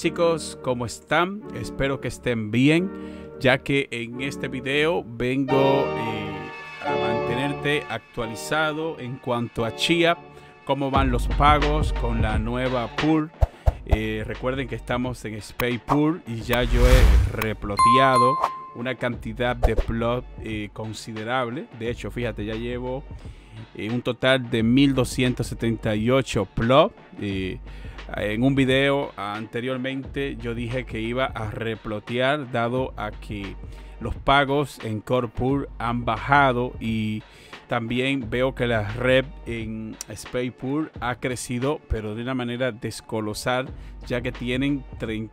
Chicos, ¿cómo están? Espero que estén bien, ya que en este video vengo a mantenerte actualizado en cuanto a Chia, cómo van los pagos con la nueva pool. Recuerden que estamos en SpacePool y ya yo he reploteado una cantidad de plot considerable. De hecho, fíjate, ya llevo un total de 1278 plot. En un video anteriormente yo dije que iba a replotear, dado a que los pagos en Core Pool han bajado y también veo que la red en SpacePool ha crecido, pero de una manera descolosal, ya que tienen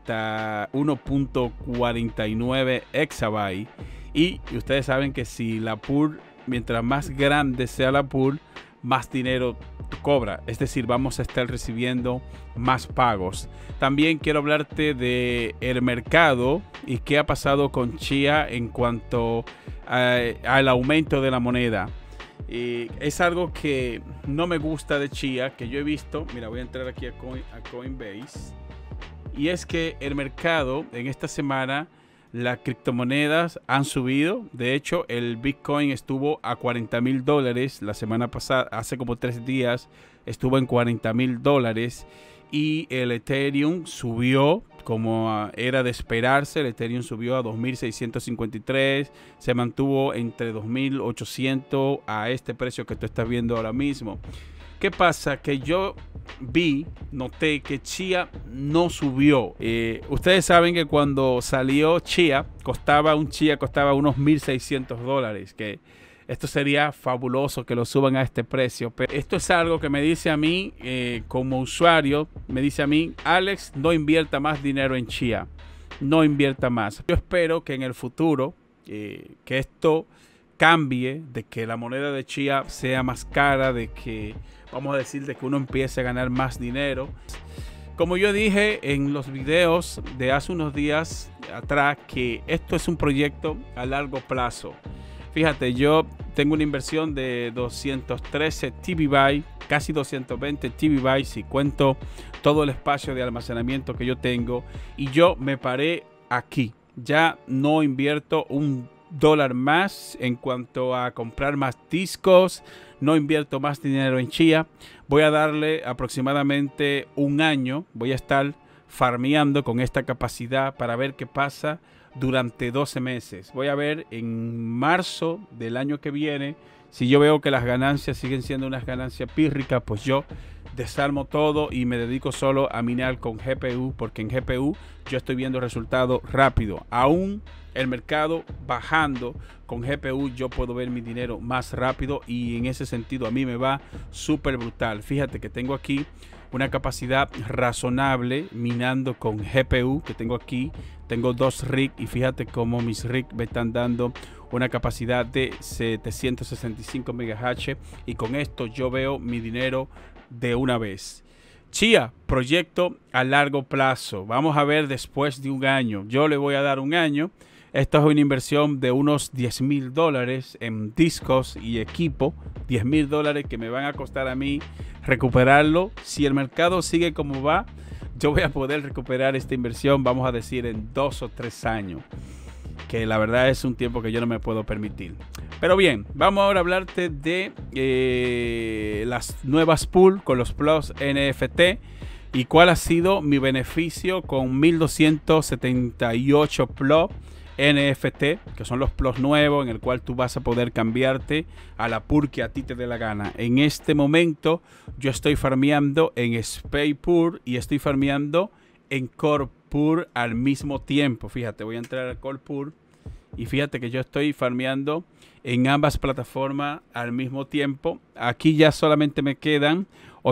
31.49 exabytes. Y ustedes saben que si la pool, mientras más grande sea la pool, más dinero cobra, es decir, vamos a estar recibiendo más pagos. También quiero hablarte de el mercado y qué ha pasado con Chia en cuanto al aumento de la moneda. Es algo que no me gusta de Chia, que yo he visto. Mira, voy a entrar aquí a Coinbase, y es que el mercado en esta semana, las criptomonedas han subido. De hecho, el Bitcoin estuvo a $40,000 la semana pasada. Hace como 3 días estuvo en $40,000. Y el Ethereum subió, como era de esperarse. El Ethereum subió a 2.653. Se mantuvo entre 2.800 a este precio que tú estás viendo ahora mismo. ¿Qué pasa? Que yo noté que Chia no subió. Ustedes saben que cuando salió Chia, costaba unos $1.600. Que esto sería fabuloso que lo suban a este precio. Pero esto es algo que me dice a mí, como usuario, me dice a mí: Alex, no invierta más dinero en Chia. No invierta más. Yo espero que en el futuro, que esto cambie, de que la moneda de Chia sea más cara, de que, vamos a decir, de que uno empiece a ganar más dinero. Como yo dije en los videos de hace unos días atrás, que esto es un proyecto a largo plazo. Fíjate, yo tengo una inversión de 213 TB, casi 220 TB si cuento todo el espacio de almacenamiento que yo tengo, y yo me paré aquí. Ya no invierto un dólar más en cuanto a comprar más discos. No invierto más dinero en Chia. Voy a darle aproximadamente un año. Voy a estar farmeando con esta capacidad para ver qué pasa durante 12 meses. Voy a ver en marzo del año que viene. Si yo veo que las ganancias siguen siendo unas ganancias pírricas, pues yo desarmo todo y me dedico solo a minar con GPU, porque en GPU yo estoy viendo resultados rápido. Aún el mercado bajando, con GPU yo puedo ver mi dinero más rápido, y en ese sentido a mí me va súper brutal. Fíjate que tengo aquí una capacidad razonable minando con GPU que tengo aquí. Tengo 2 rigs y fíjate cómo mis rigs me están dando una capacidad de 765 MHz, y con esto yo veo mi dinero de una vez. Chia, proyecto a largo plazo. Vamos a ver después de un año. Yo le voy a dar un año. Esto es una inversión de unos $10,000 en discos y equipo. $10,000 que me van a costar a mí recuperarlo. Si el mercado sigue como va, yo voy a poder recuperar esta inversión, vamos a decir, en 2 o 3 años. Que la verdad es un tiempo que yo no me puedo permitir. Pero bien, vamos ahora a hablarte de las nuevas pool con los plus NFT y cuál ha sido mi beneficio con 1278 plus NFT, que son los plus nuevos, en el cual tú vas a poder cambiarte a la pool que a ti te dé la gana. En este momento yo estoy farmeando en SpacePool y estoy farmeando en Core Pool al mismo tiempo. Fíjate, voy a entrar a Core Pool y fíjate que yo estoy farmeando en ambas plataformas al mismo tiempo. Aquí ya solamente me quedan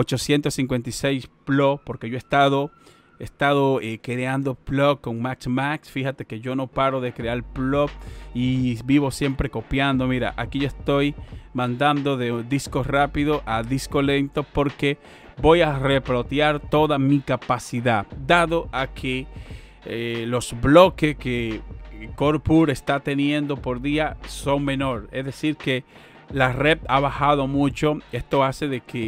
856 plus, porque yo he estado creando plug con Max. Fíjate que yo no paro de crear plug y vivo siempre copiando. Mira, aquí yo estoy mandando de disco rápido a disco lento, porque voy a replotear toda mi capacidad, dado a que los bloques que Core Pool está teniendo por día son menor. Es decir, que la red ha bajado mucho. Esto hace de que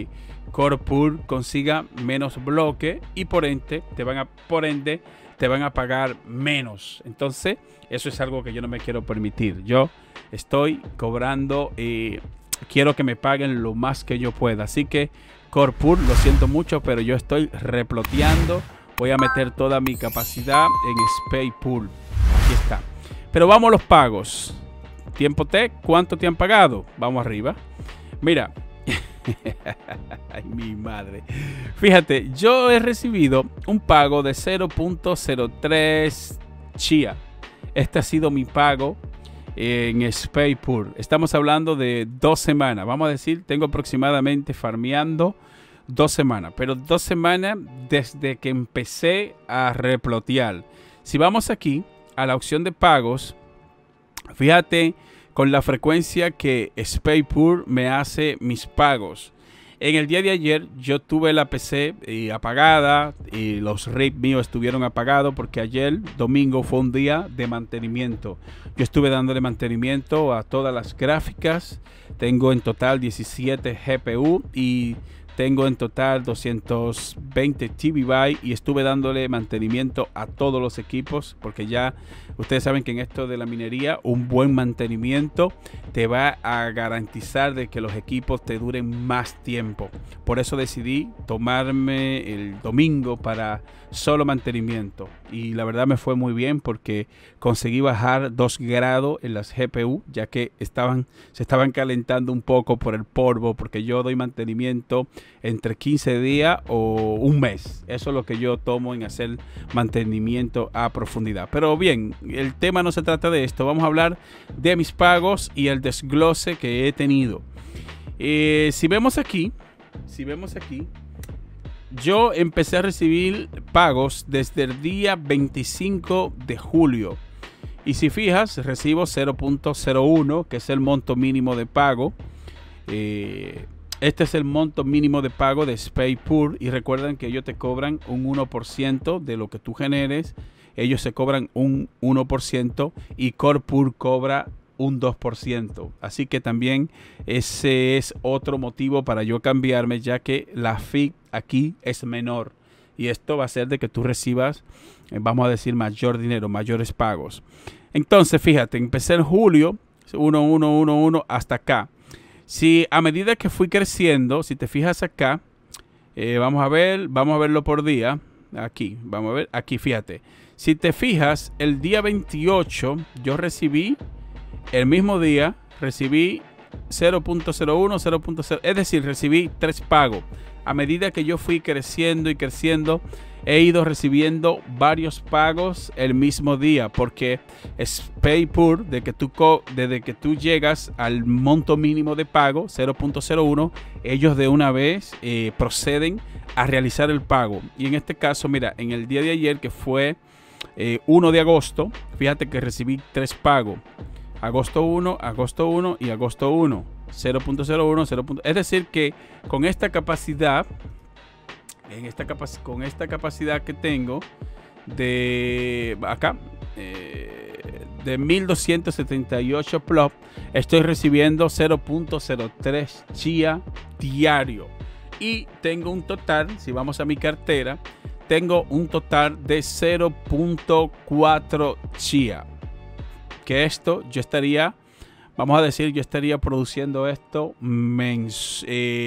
Corpur consiga menos bloque y por ende te van a pagar menos. Entonces, eso es algo que yo no me quiero permitir. Yo estoy cobrando y quiero que me paguen lo más que yo pueda. Así que, Corpur, lo siento mucho, pero yo estoy reploteando. Voy a meter toda mi capacidad en SpacePool. Aquí está. Pero vamos a los pagos. Tiempo T, ¿cuánto te han pagado? Vamos arriba. Mira. Ay, mi madre. Fíjate, yo he recibido un pago de 0.03 Chia. Este ha sido mi pago en SpacePool. Estamos hablando de 2 semanas. Vamos a decir, tengo aproximadamente farmeando 2 semanas. Pero 2 semanas desde que empecé a replotear. Si vamos aquí a la opción de pagos, fíjate con la frecuencia que SpacePool me hace mis pagos. En el día de ayer yo tuve la PC apagada y los RIP míos estuvieron apagados porque ayer domingo fue un día de mantenimiento. Yo estuve dándole mantenimiento a todas las gráficas. Tengo en total 17 GPU y tengo en total 220 TB y estuve dándole mantenimiento a todos los equipos porque ya ustedes saben que en esto de la minería un buen mantenimiento te va a garantizar de que los equipos te duren más tiempo. Por eso decidí tomarme el domingo para solo mantenimiento y la verdad me fue muy bien porque conseguí bajar 2 grados en las GPU ya que se estaban calentando un poco por el polvo porque yo doy mantenimiento entre 15 días o un mes. Eso es lo que yo tomo en hacer mantenimiento a profundidad. Pero bien, el tema no se trata de esto. Vamos a hablar de mis pagos y el desglose que he tenido. Si vemos aquí, yo empecé a recibir pagos desde el día 25 de julio. Y si fijas, recibo 0.01, que es el monto mínimo de pago. Este es el monto mínimo de pago de SpacePool y recuerden que ellos te cobran un 1% de lo que tú generes. Ellos se cobran un 1% y Corpur cobra un 2%. Así que también ese es otro motivo para yo cambiarme, ya que la fee aquí es menor. Y esto va a hacer de que tú recibas, vamos a decir, mayor dinero, mayores pagos. Entonces, fíjate, empecé en julio, 1 hasta acá. Si a medida que fui creciendo, si te fijas acá, vamos a verlo por día. Aquí, vamos a ver, aquí fíjate. Si te fijas, el día 28 yo recibí, el mismo día, recibí 0.01, 0.0, es decir, recibí 3 pagos. A medida que yo fui creciendo y creciendo, he ido recibiendo varios pagos el mismo día porque SpacePool, desde que tú llegas al monto mínimo de pago, 0.01, ellos de una vez proceden a realizar el pago. Y en este caso, mira, en el día de ayer que fue 1 de agosto, fíjate que recibí 3 pagos. Agosto 1 y agosto 1. 0.01, 0. Es decir que con esta capacidad, con esta capacidad que tengo de acá, de 1278 plop, estoy recibiendo 0.03 Chia diario. Y tengo un total, si vamos a mi cartera, tengo un total de 0.4 Chia. Que esto yo estaría, vamos a decir, yo estaría produciendo esto vamos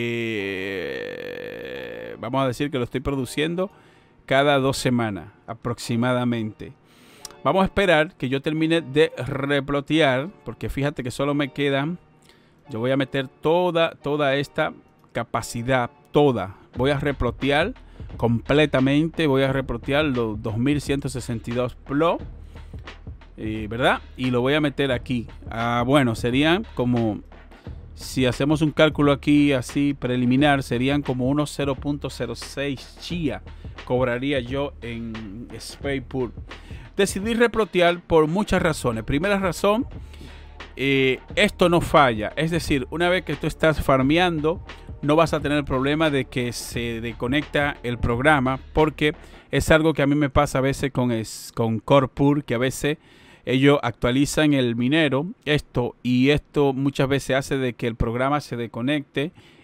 a decir que lo estoy produciendo cada 2 semanas aproximadamente. Vamos a esperar que yo termine de replotear, porque fíjate que solo me quedan, yo voy a meter toda esta capacidad, voy a replotear completamente, voy a replotear los 2162 plot. ¿Verdad? Y lo voy a meter aquí. Bueno, serían como, si hacemos un cálculo aquí así preliminar, serían como unos 0.06 Chia cobraría yo en SpacePool. Decidí replotear por muchas razones. Primera razón, esto no falla. Es decir, una vez que tú estás farmeando, no vas a tener problema de que se desconecta el programa, porque es algo que a mí me pasa a veces con Corpur, que a veces ellos actualizan el minero, esto muchas veces hace de que el programa se desconecte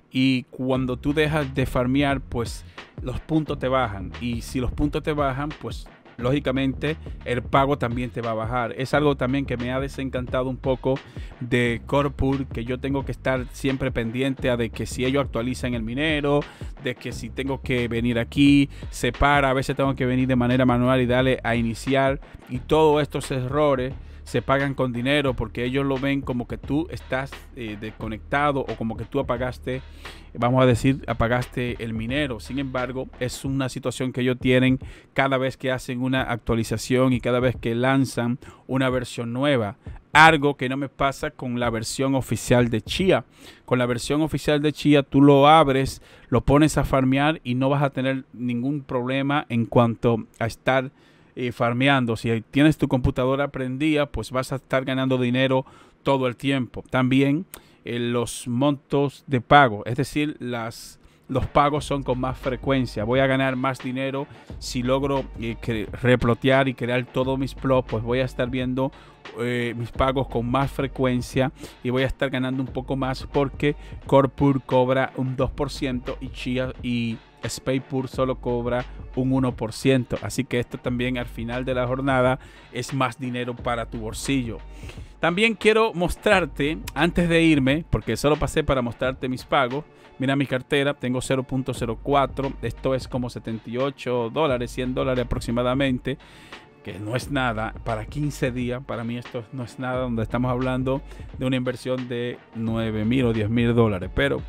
y cuando tú dejas de farmear, pues los puntos te bajan, y si los puntos te bajan, pues lógicamente el pago también te va a bajar. Es algo también que me ha desencantado un poco de Corpur, que yo tengo que estar siempre pendiente a de que si ellos actualizan el minero, de que si tengo que venir aquí, se para, a veces tengo que venir de manera manual y darle a iniciar, y todos estos errores se pagan con dinero porque ellos lo ven como que tú estás desconectado, o como que tú apagaste, vamos a decir, apagaste el minero. Sin embargo, es una situación que ellos tienen cada vez que hacen una actualización y cada vez que lanzan una versión nueva. Algo que no me pasa con la versión oficial de Chia. Con la versión oficial de Chia tú lo abres, lo pones a farmear y no vas a tener ningún problema en cuanto a estar farmeando. Si tienes tu computadora prendida, pues vas a estar ganando dinero todo el tiempo. También los montos de pago, es decir, los pagos son con más frecuencia. Voy a ganar más dinero si logro replotear y crear todos mis plots, pues voy a estar viendo mis pagos con más frecuencia y voy a estar ganando un poco más, porque Corpur cobra un 2% y Chia y SpacePur solo cobra un 1%. Así que esto también al final de la jornada es más dinero para tu bolsillo. También quiero mostrarte, antes de irme, porque solo pasé para mostrarte mis pagos. Mira mi cartera, tengo 0.04, esto es como $78, $100 aproximadamente, que no es nada para 15 días. Para mí esto no es nada, donde estamos hablando de una inversión de 9,000 o 10,000 dólares. Pero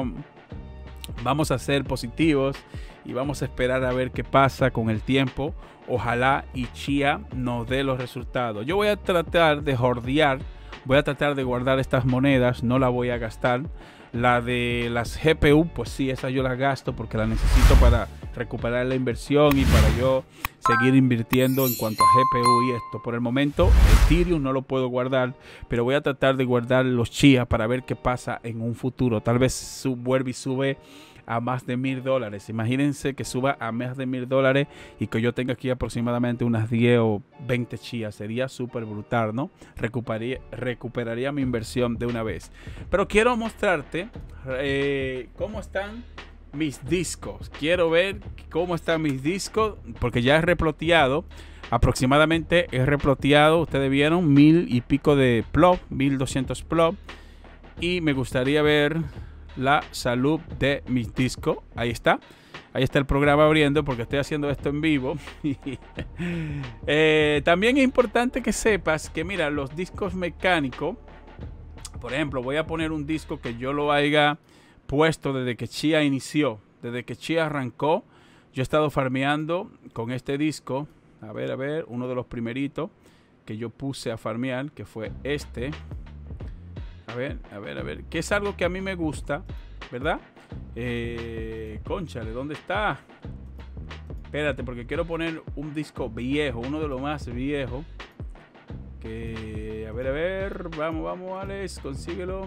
vamos a ser positivos y vamos a esperar a ver qué pasa con el tiempo. Ojalá y Chia nos dé los resultados. Yo voy a tratar de hordear, voy a tratar de guardar estas monedas, no la voy a gastar. La de las GPU, pues sí, esa yo la gasto porque la necesito para recuperar la inversión y para yo seguir invirtiendo en cuanto a GPU y esto. Por el momento, Ethereum no lo puedo guardar, pero voy a tratar de guardar los Chia para ver qué pasa en un futuro. Tal vez vuelve y sube a más de $1,000. Imagínense que suba a más de $1,000 y que yo tenga aquí aproximadamente unas 10 o 20 Chia. Sería súper brutal, ¿no? Recuperaría mi inversión de una vez. Pero quiero mostrarte cómo están mis discos. Quiero ver cómo están mis discos, porque ya he reploteado. Aproximadamente he reploteado, ustedes vieron, 1000 y pico de plot, 1200 plot. Y me gustaría ver la salud de mis discos. Ahí está el programa abriendo, porque estoy haciendo esto en vivo. También es importante que sepas que, mira, los discos mecánicos, por ejemplo, voy a poner un disco que yo lo haya puesto desde que Chia inició, desde que Chia arrancó. Yo he estado farmeando con este disco. A ver, uno de los primeritos que yo puse a farmear, que fue este. A ver, que es algo que a mí me gusta, ¿verdad? Cónchale, ¿dónde está? Espérate, porque quiero poner un disco viejo, uno de los más viejos. Que, a ver, vamos, Alex, consíguelo.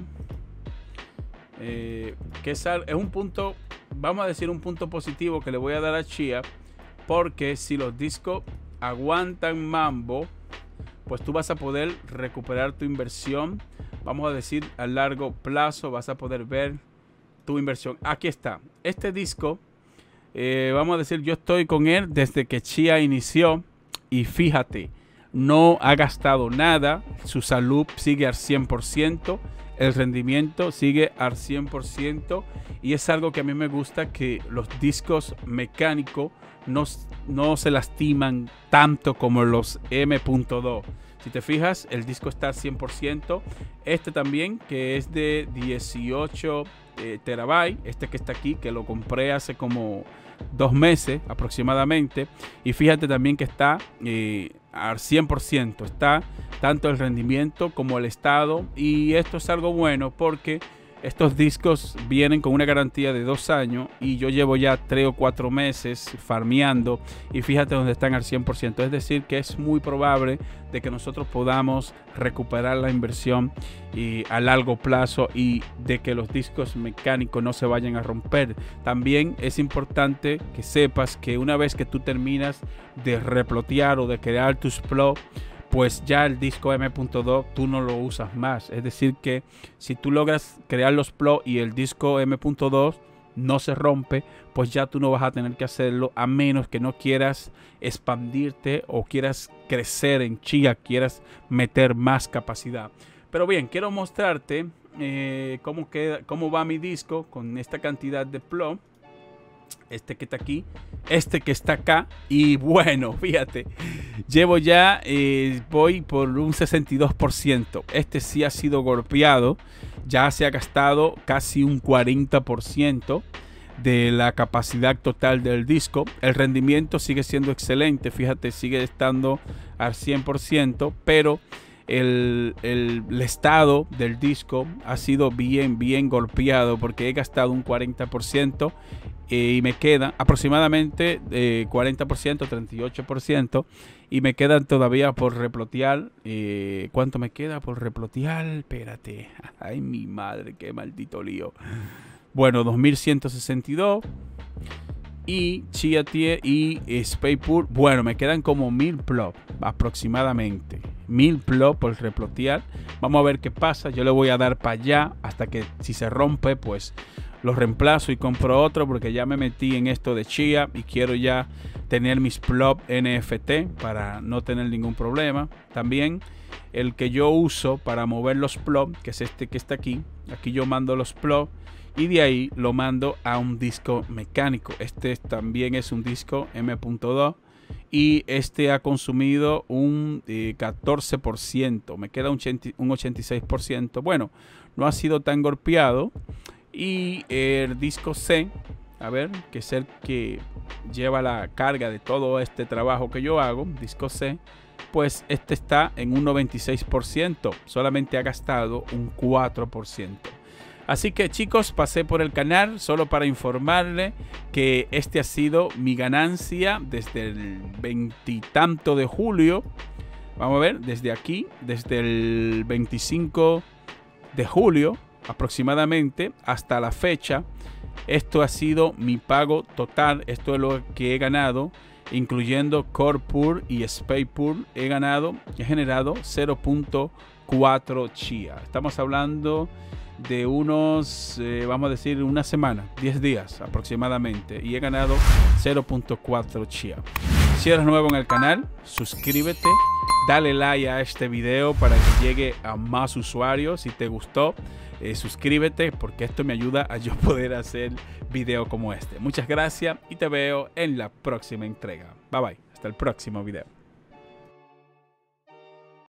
Que es un punto, vamos a decir, un punto positivo que le voy a dar a Chia, porque si los discos aguantan mambo, pues tú vas a poder recuperar tu inversión. Vamos a decir, a largo plazo vas a poder ver tu inversión. Aquí está. Este disco, vamos a decir, yo estoy con él desde que Chia inició. Y fíjate, no ha gastado nada. Su salud sigue al 100%. El rendimiento sigue al 100%. Y es algo que a mí me gusta, que los discos mecánicos no se lastiman tanto como los M.2. Si te fijas, el disco está al 100%. Este también, que es de 18 terabytes. Este que está aquí, que lo compré hace como 2 meses aproximadamente. Y fíjate también que está al 100%. Está tanto el rendimiento como el estado. Y esto es algo bueno, porque estos discos vienen con una garantía de 2 años y yo llevo ya 3 o 4 meses farmeando y fíjate donde están al 100%. Es decir, que es muy probable de que nosotros podamos recuperar la inversión y a largo plazo, y de que los discos mecánicos no se vayan a romper. También es importante que sepas que una vez que tú terminas de replotear o de crear tus plots, pues ya el disco M.2 tú no lo usas más. Es decir que si tú logras crear los plots y el disco M.2 no se rompe, pues ya tú no vas a tener que hacerlo, a menos que no quieras expandirte o quieras crecer en Chia, quieras meter más capacidad. Pero bien, quiero mostrarte cómo va mi disco con esta cantidad de plot. Este que está aquí, este que está acá. Y bueno, fíjate, llevo ya, voy por un 62%. Este sí ha sido golpeado. Ya se ha gastado casi un 40% de la capacidad total del disco. El rendimiento sigue siendo excelente. Fíjate, sigue estando al 100%, pero el estado del disco ha sido bien golpeado, porque he gastado un 40%. Y me quedan aproximadamente 40%, 38%. Y me quedan todavía por replotear. ¿Cuánto me queda por replotear? Espérate. Ay, mi madre, qué maldito lío. Bueno, 2162. Y Chia Tie y Spacepool. Bueno, me quedan como 1000 plop aproximadamente. 1000 plop por replotear. Vamos a ver qué pasa. Yo le voy a dar para allá hasta que, si se rompe, pues lo reemplazo y compro otro, porque ya me metí en esto de Chia y quiero ya tener mis plop NFT para no tener ningún problema. También el que yo uso para mover los plop, que es este que está aquí. Aquí yo mando los plop y de ahí lo mando a un disco mecánico. Este también es un disco M.2 y este ha consumido un 14%. Me queda un 86%. Bueno, no ha sido tan golpeado. Y el disco C, a ver, que es el que lleva la carga de todo este trabajo que yo hago, disco C, pues este está en un 96%, solamente ha gastado un 4%. Así que, chicos, pasé por el canal solo para informarle que este ha sido mi ganancia desde el 20 y tanto de julio. Vamos a ver, desde aquí, desde el 25 de julio aproximadamente hasta la fecha. Esto ha sido mi pago total. Esto es lo que he ganado, incluyendo Core Pool y Space Pool. He generado 0.4 Chia. Estamos hablando de unos, vamos a decir, una semana, 10 días aproximadamente, y he ganado 0.4 Chia. Si eres nuevo en el canal, suscríbete, dale like a este video para que llegue a más usuarios. Si te gustó, suscríbete, porque esto me ayuda a yo poder hacer videos como este. Muchas gracias y te veo en la próxima entrega. Bye bye, hasta el próximo video.